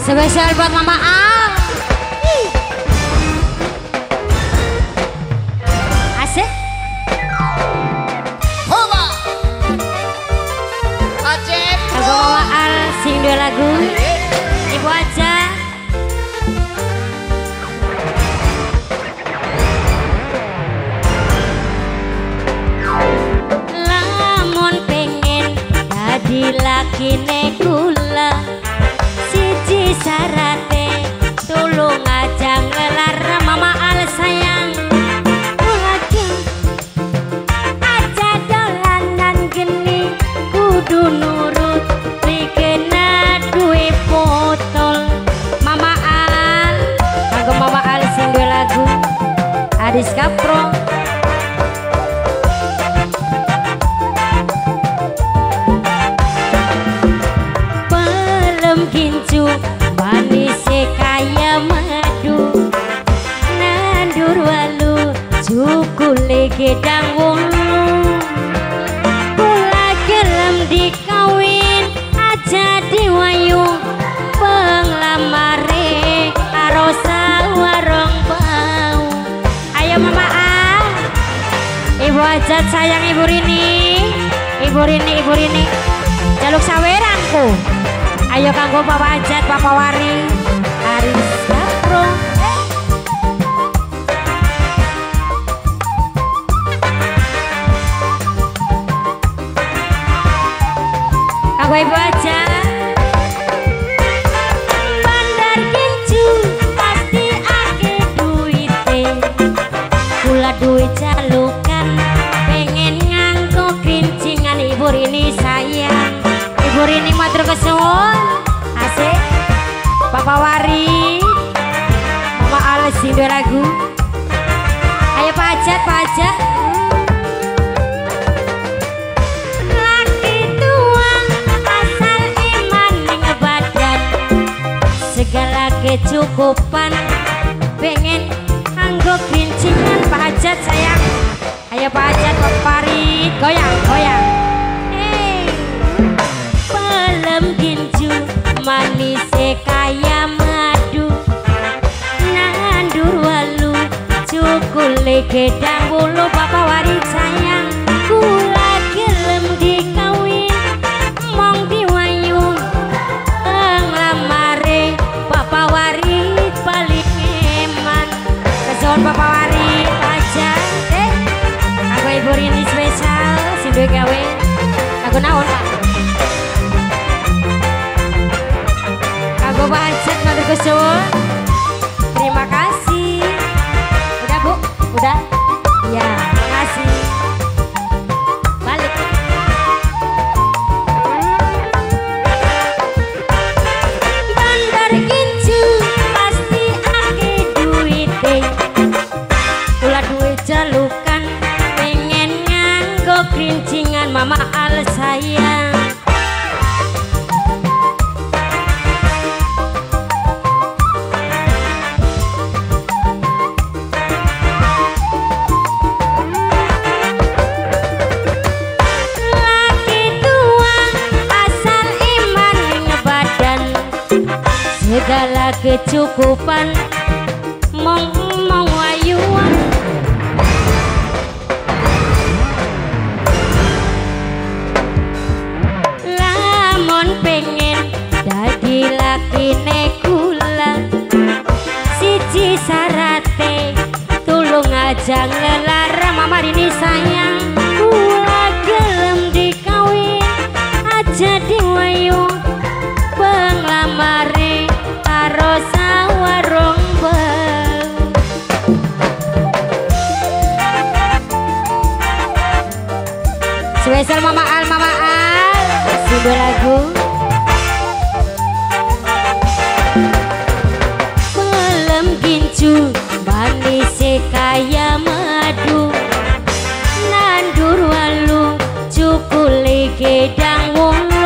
Spesial buat Mama Al. Asik. Coba. Acep. Lagu Mama Al sing dua lagu. Ibu aja. Lamun pengen dadi lakine kula, siji sarate tulung aja ngelar Mama Al sayang. Lagi aja dolanan geni kudu nurut dikena duwe botol. Mama Al, kanggo Mama Al sing duwe lagu Adis Kapro. Gincu manis kaya madu, nandur walu cukule gedang wulu. Kula gelem dikawin aja diwayu, penglamare karo sawarong bau. Ayo Mama A, Ibu Ajat sayang Ibu Rini, Ibu Rini, Ibu Rini, jaluk saweranku. Ayo kanggo Papa Ajat, Papa Wari, Aris Kapro. Kanggo Ibu Ajat. Bandar Gincu pasti ake duite, kula duit jalukan, pengen nganggo kerincingan Ibu Rini sayang. Ibu Rini matur kesuwun. Asik. Papa Wari, Mama Al sing duwe lagu. Ayo Pak Ajat, Pak Ajat. Laki tua asal iman ning badan, segala kecukupan, pengen anggo kerincingan Pak Ajat sayang. Ayo Pak Ajat, Pak Wari, goyang, goyang. Gincu manis kaya madu, nandur walu cukule gedang wulu. Papa Wari sayang, kula gelem dikawin mong diwayu, nglamare Papa Wari balik eman. Kesuwun Papa Wari aja aku Ibu Rini spesial sing duwe gawe. Lagu naon Pak? Bapak Ajat matur kesuwun. Terima kasih. Udah Bu? Udah? Ya, makasih. Balik. Bandar Gincu pasti ake duite, kula duwe jalukan, pengen nganggo kerincingan Mama Al sayang. Segala kecukupan, mong wayuan. Lamun pengen dadi lakine kula, siji sarate tulung aja nglelar Mama Rini sayang. Kula gelem dikawin aja diwayu, penglamare karo sawarung bau. Spesial Mama Al, Mama Al sing duwe lagu. Pelem gincu manis kaya madu, nandur walu cukule gedang wulu.